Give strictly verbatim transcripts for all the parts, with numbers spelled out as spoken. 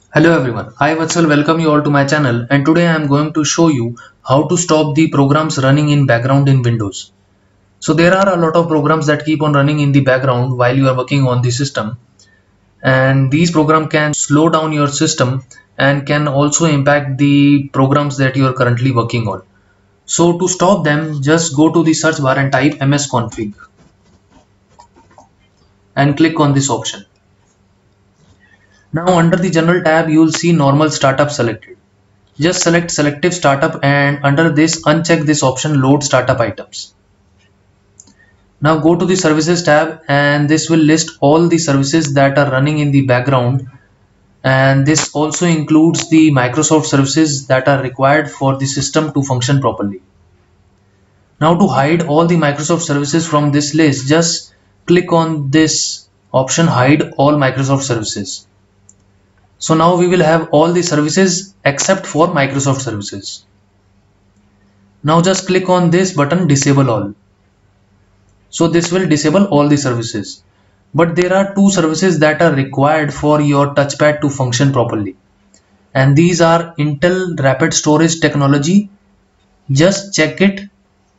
Hello everyone, I Vatsal welcome you all to my channel, and today I am going to show you how to stop the programs running in background in Windows. So there are a lot of programs that keep on running in the background while you are working on the system, and these programs can slow down your system and can also impact the programs that you are currently working on. So to stop them, just go to the search bar and type msconfig and click on this option. Now under the general tab you will see normal startup selected. Just select selective startup and under this uncheck this option load startup items. Now go to the services tab and this will list all the services that are running in the background, and this also includes the Microsoft services that are required for the system to function properly. Now to hide all the Microsoft services from this list, just click on this option hide all Microsoft services. So now we will have all the services except for Microsoft services. Now just click on this button disable all. So this will disable all the services. But there are two services that are required for your touchpad to function properly. And these are Intel Rapid Storage Technology. Just check it.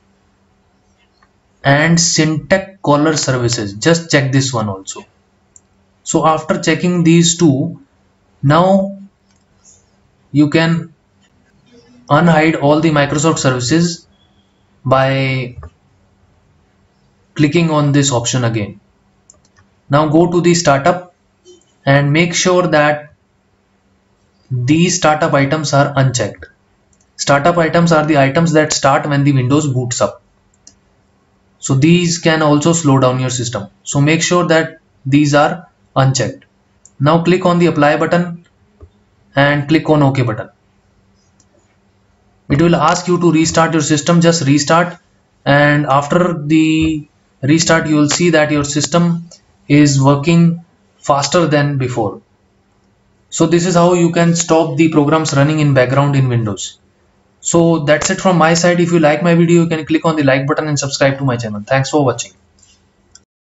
And Syntec Caller services. Just check this one also. So after checking these two, now you can unhide all the Microsoft services by clicking on this option again. Now go to the startup and make sure that these startup items are unchecked. Startup items are the items that start when the Windows boots up. So these can also slow down your system. So make sure that these are unchecked. Now click on the apply button and click on OK button. It will ask you to restart your system. Just restart, and after the restart you will see that your system is working faster than before. So this is how you can stop the programs running in background in Windows. So that's it from my side. If you like my video, you can click on the like button and subscribe to my channel. Thanks for watching.